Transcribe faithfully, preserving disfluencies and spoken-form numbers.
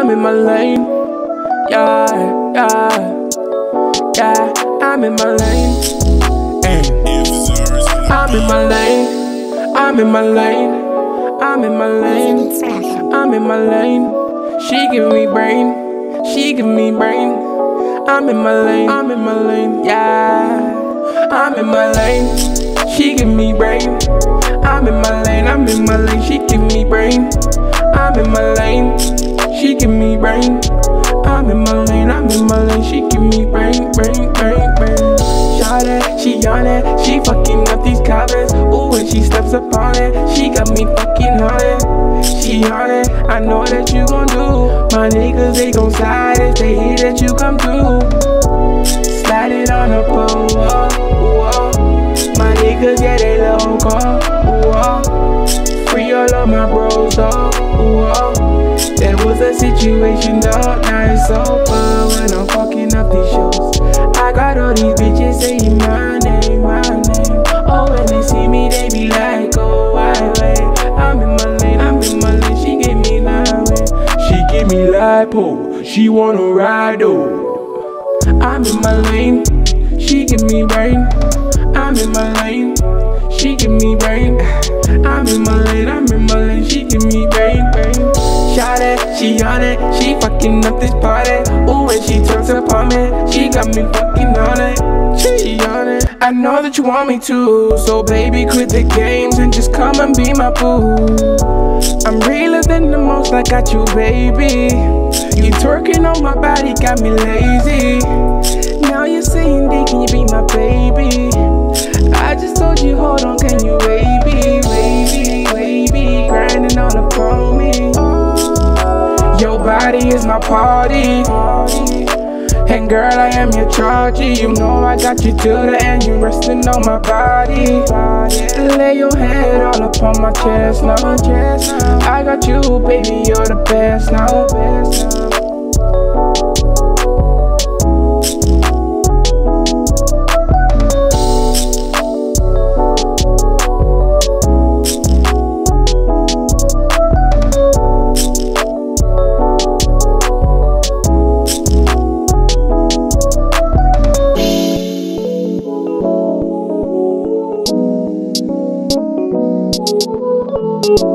I'm in my lane. Yeah, yeah, yeah, I'm in my lane. Ay. I'm in my lane. I'm in my lane. I'm in my lane. I'm in my lane. She give me brain. She give me brain. I'm in my lane. I'm in my lane. Yeah. I'm in my lane. She give me brain. I'm in my lane. I'm in my lane. She give me brain. I'm in my lane. She give me brain. I'm in my lane. I'm in my lane. She give me brain, brain, brain, brain. Shawty, she on it. She fucking up these comments. Ooh, when she steps up on it, she got me fucking on it. She on it. I know that you gon' do. My niggas, they gon' slide if they hear that you come through. Slide it on the pole. My niggas, yeah, they local. Free all of my bros, oh. There was a situation, dog, now it's over. When I'm fucking up these shows, I got all these bitches saying my name, my name. Oh, when they see me, they be like, oh, why, wait. I'm in my lane, I'm in my lane. She give me lipo, she give me lipo. She wanna ride, oh. I'm in my lane, she give me brain. I'm in my lane, she give me brain. I'm in my lane, I'm in my lane. She give me brain, brain. Shawty, she on it, she fucking up this party. Ooh, when she turns up on me, she got me fucking on it. She on it. I know that you want me to, so baby, quit the games and just come and be my boo. I'm realer than the most, I got you, baby. You twerking on my body, got me lazy. Now you're saying, D, can you be my baby? I just told you, hold on, can you baby, baby, baby, grinding on the phone me. Your body is my party, and girl, I am your charger. You know I got you to the end, you resting on my body. Lay your head all up on my chest now. I got you, baby, you're the best now. You